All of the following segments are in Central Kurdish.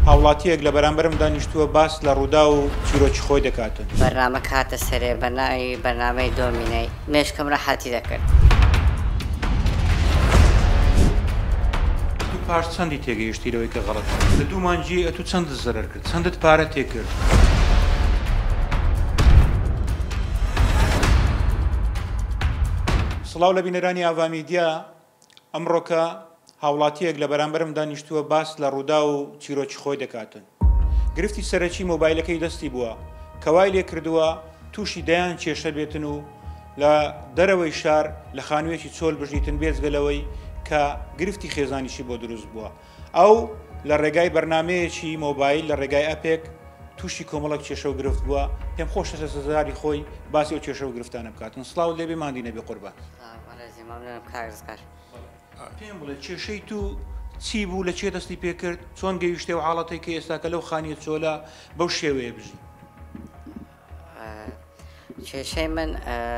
هاوڵاتیەک لە بەرامبەرم دانیشتووە باس لە ڕوودا و چیرۆکی خۆی دەکاتن. بەرنامە کاتە سەرێ بەرنامەی دۆمینەی مێشکم ڕەحەتی دەکرد. تو پاش چەندی تێگەیشتیرەوەی کە غەڵەت لە دوو مانجی ئەتو چەندت زەرەر کرد، چەندت پارە تێکرد؟ سڵاو لە بینەرانی ئاڤامیدیا، ئەمڕۆکە هاوڵاتیەک لە بەرامبەرم دانیشتووە باس لە ڕوودا و چیرۆکی خۆی دەکاتن. گرفتی سەرەکی مۆبایلەکەی دەستی بووە کەوای لێ کردووە تووشی دەیان کێشە بێتن و لە دەرەوەی شار لە خانوویەکی چۆل بژیتن بێجگەلەوەی کە گرفتی خێزانیشی بۆ دروست بووە. ئەو لە ڕێگای بەرنمەیەکی مۆبایل لە ڕێگای ئەپێک تووشی کۆمەڵک کێشە و گرفت بووە. پێم خۆشە سەزاری خۆی باسی و کێشە و گرفتانە بکاتن. سڵاو لێبێ ماندی نەبێ قوربان. پێم بڵێ کێشەی تو چی بوو، لە چێ دەستی پێکرد، چۆن گەیشتێ و حاڵەتی کە ئێستاکە لەو خانیە چۆلە بەو شێوەیە بژی؟ کێشەی من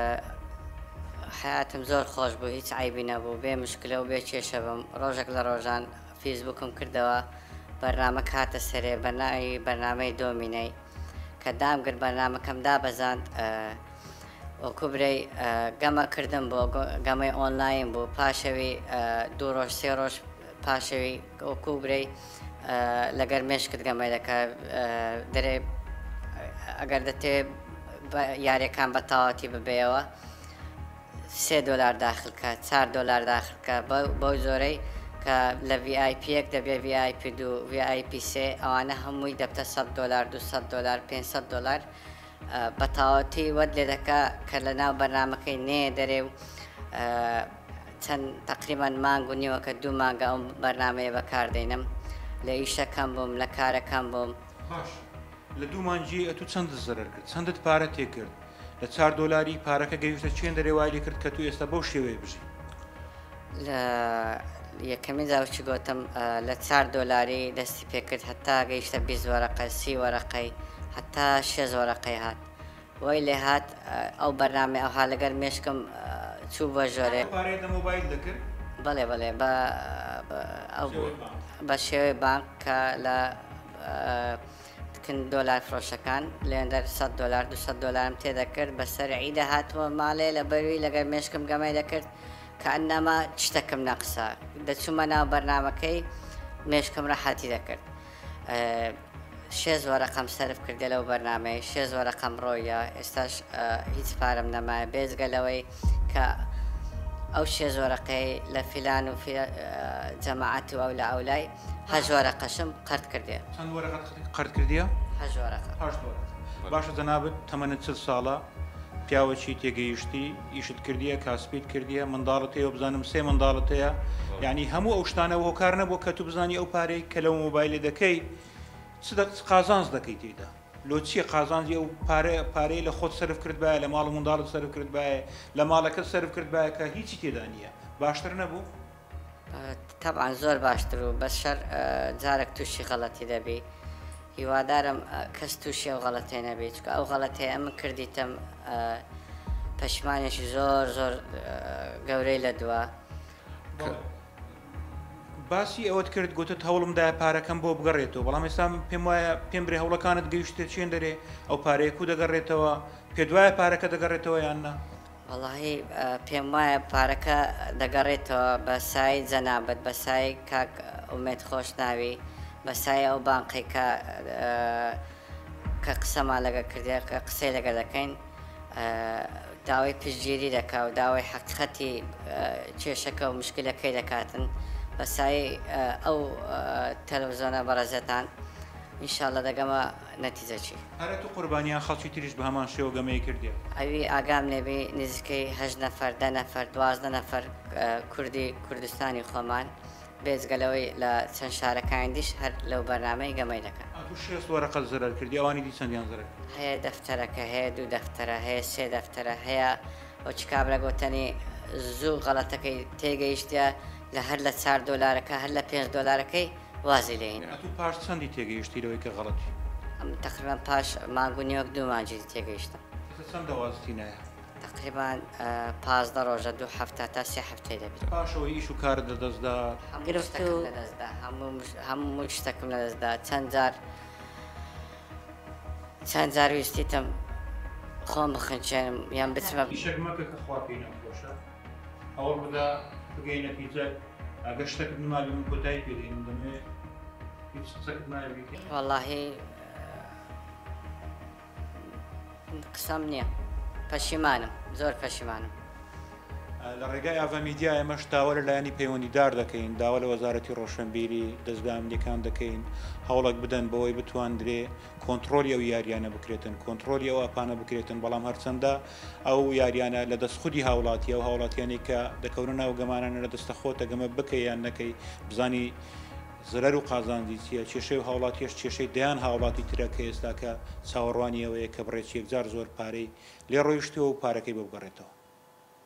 حیاتم زۆر خۆش بوو، هیچ عیبی نەبوو، بێ مشکلە و بێ کێشە بم. ڕۆژێک لە ڕۆژان فیسبووکم کردەوە بەرنامە کاتە سەرێ بەرنامەی دۆمینەی کە دامگرت بەرنامەکەم دابەزاند وەکو برەی گەمە کردم بۆ گەمەی ئۆنلاین بوو. پاشەوی دوو ڕۆژ سێ ڕۆژ پاشەوی وەکو برەی لەگەر مێشکت گەمەی دەکە دەرێ ئەگەر دەتێ یاریەکان بە تاواتی ببێەوە $3 داخلکە، $4 داخلکە. بەو زۆرەی کە لە VIP دەبێ VIP2 VIP3 ئەوانە هەمووی دەبتە $100 $200 $500 بە تاواتی وەد لێ دەکا کە لە ناو بەرنامەکەی نێ دەرێ و چەند تقریبان مانگ و نیوە کە 2 مانگە ئەو بەرنامەیە بەکاردێنم. لە ئیشەکەم بووم، لە کارەکەم بووم. باش لە دوو مانجی ئەتو چەندت زەرەر کرد، چەندت پارە تێکرد؟ لە $4 پارەکە گەیشتە چێن دەرێوای لێ کرد کە تو ئێستا بەو شێوەیە بژی؟ لە یەکەمی جاوچی گۆتم لە $4 دەستی پێکرد هەتا گەیشتە 20 وەرەقە 30 وەرەقەی هەتا 6 وەرەقەی هات. وی لێ هات ئەو بەرنامە ئەوها لەگەر مێشکم چوو بە ژۆرێ پارەی لە مۆبایل دەکرد؟ بەڵێ بە شێوەی بانک کە لە $10 فرۆشەکان لێندەر $100 $200 تێدەکرد. بەسەر عیدە هاتووە ماڵێ لە بەروی لەگەر مێشکم گەمەی دەکرد کە ئەنەما شتەکەم نەقسا. دەچوومە ناو بەرنامەکەی مێشکم ڕەحەتی دەکرد. 6 وەرەقەم سەرف کردە لەو بەرنامەی، 6 وەرەقەم ڕۆیە. ئێستاش هیچ پارەم نەمایە بێجگەلەوەی کە ئەو 6 وەرەقەی لە فیلان و جەماعەت و ئەو لە ئەولای 8 وەرەقەشم قەرت کردێ. چەند وەرەقەت قەرت کردیە؟ 8 وەرەقە. باشە جەنابەت تەمەنت 40 ساڵە، پیاوەکی تێگەیشتی، ئیشت کردیە، کاسبیت کردیە، منداڵت هەیە و بزانم 3 منداڵت هەیە، یعنی هەموو ئەو شتانەوە هۆکار نەبوو کە تو بزانی ئەو پارەی کە لەو مۆبایلێ دەکەی قازانج دەکەی تێدا. لۆ چیە قازانجی ئەو پارەی لە خۆت سەرف کرد باە، لە ماڵ و منداڵت سەرف کرد باە، لە ماڵەکەت سەرف کرد باە کە هیچی تێدا نییە، باشتر نەبوو؟ طبعاً زۆر باشتر و بەس شەر جارێک تووشی غەڵەتی دەبی. هیوادارم کەس تووشی ئەو غەڵەتێ نەبێت چکە ئەو غەڵەتەیە من کردیتم پەشمانێکی زۆر زۆر گەورەی لە دووە. باسی ئەوەت کرد گوتت هەوڵمدای پارەکەم بۆ بگەڕێتەوە، بەڵام ئێستا پێم وایە پێم برێ هەوڵەکانت گەیشتە چێن دەرێ ئەو پارەیە و دەگەڕێتەوە، پێ دوایە پارەکە دەگەڕێتەوە یان نا؟ وەڵاهی پێم وایە پارەکە دەگەڕێتەوە بە سای جەنابەت، بە سای کاک ئومێد خۆش ناوی، بە سای ئەو بانقی کە قسەمان لەگە کردێ قسەی لەگە دەکەین داوای پشتگیری دەکا و داوای حەقیقەتی کێشەکە و مشکلەکەی دەکاتن بە سای ئەو تەلەڤیزۆنە بەڕێزەتان. ئینشاڵڵا دەگەمە نەتیجەچی. هەرە تو قوربانیان خەڵکی تریش بە هەمان شێوە گەمەی کردیە؟ ئەوی ئاگام لێبێ نزیکەی 8 نەفەر 10 نەفەر 12 نەفەر کوردستانی خۆمان بێجگەلەوەی لە چەند شارەکانی دیش هەر لەو بەرنامەی گەمەی دەکەن. 6 وەرەقەت زەرەر کردی، ئەوانی دی چەندیان زەرەر؟ هەیە دەفتەرەکە هەیە 2 دەفتەرە هەیە 3 دەفتەرە هەیە. ئەو چ کابرا گوتنی زوو غەڵەتەکەی تێگەیشتە لە هەر لە $4 هەر لە $5 وازی لێین. تو پاش چەندی تێگەیشتیرەوەی کە غەڵەتی؟ تقریبان پاش مانگ و نیوەک 2 مانجی تێگەیشتم. چەند دەوازتی نایە؟ تقریبان 15 ڕۆژە 2 هەفتە تا 3 هەفتەی دەبێت. پاشەوەی ئیش و کار لەدەستدا هەموو شتێکم لەدەستدا چەند جار ویستیتم خۆم بخنچێنم یان بچمە ئیشێک مەکە کە خوا پێی نەخۆشە ئەوە بدا بگەینە پیتزا ئەگەر شتێکت نماوی من کۆتایی پێدەین دەمێ هیچ قسەکت ناوی وەڵاهی قسەم نییە پەشیمانم زۆر پەشیمانم. لە ڕێگای ئاڤەمیدیا ئێمەش داوا لە لایەنی پەیوەندیدار دەکەین، داوا لە وەزارەتی ڕۆشنبیری دەستگا ئەمنیەکان دەکەین، هەوڵێک بدەن بەوەی بتواندرێ کۆنتترۆلی ئەو یاریانە بکرێتن، کۆنتترۆلی ئەو ئاپانە بکرێتن، بەڵام هەرچەندە ئەو یاریانە لە دەستخودی هاوڵاتی ئەو هاوڵاتیانی کە دەکەونە ناو گەمانانە لە دەستە خۆتە گەمە بکەی یان نەکەی بزانی زەرەر و قازانجی چیە، کێشەی و هاوڵاتیش کێشەی دەیان هاوڵاتی ترەکە ئێستاکە چاوەڕوانی ئەوەیە کە بڕێکی یەکجار زۆر پارەی لێ ڕۆیشتەوە و پارەکەی بەبگەڕێتەوە.